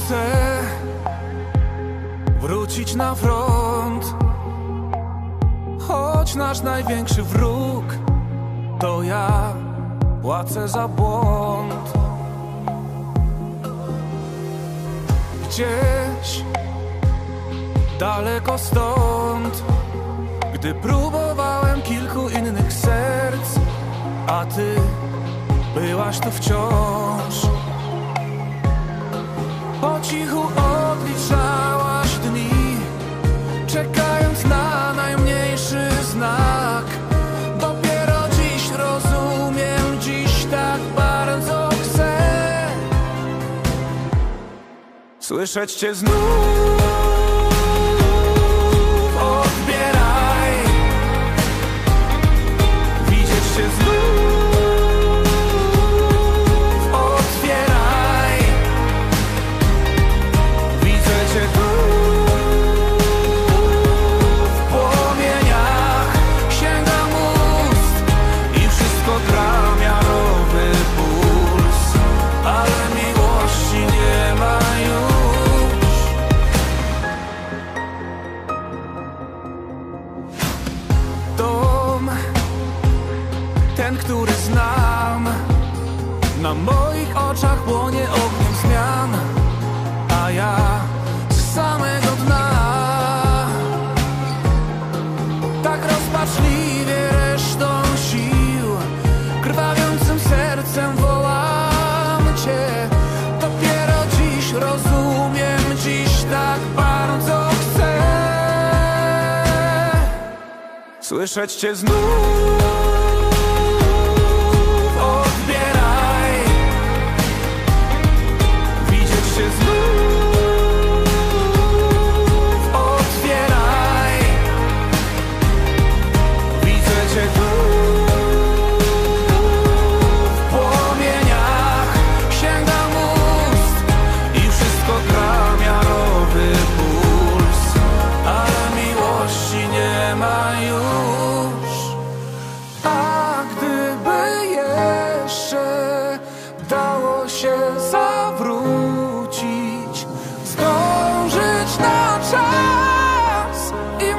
Chcę wrócić na front, choć nasz największy wróg to ja płacę za błąd. Gdzieś daleko stąd, gdy próbowałem kilku innych serc, a ty byłaś tu wciąż. Po cichu odliczałaś dni, czekając na najmniejszy znak. Dopiero dziś rozumiem, dziś tak bardzo chcę słyszeć cię znów. Odbieraj, widzieć cię znów. Otwieraj, widzę cię tu. W płomieniach sięgam ust i wszystko gra miarowy puls, ale miłości nie ma już. Dom, ten, który znam, na moich oczach płonie ogniem zmian, a ja z samego dna tak rozpaczliwie resztą sił, krwawiącym sercem wołam cię. Dopiero dziś rozumiem, dziś tak bardzo chcę słyszeć cię znów. Odbieraj, widzieć cię znów. Otwieraj, widzę cię tu. W płomieniach sięgam ust i wszystko gra miarowy puls, ale miłości nie ma już. A gdyby jeszcze dało się zawrócić, zdążyć na czas i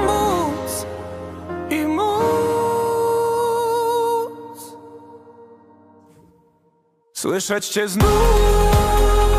móc słyszeć cię znów.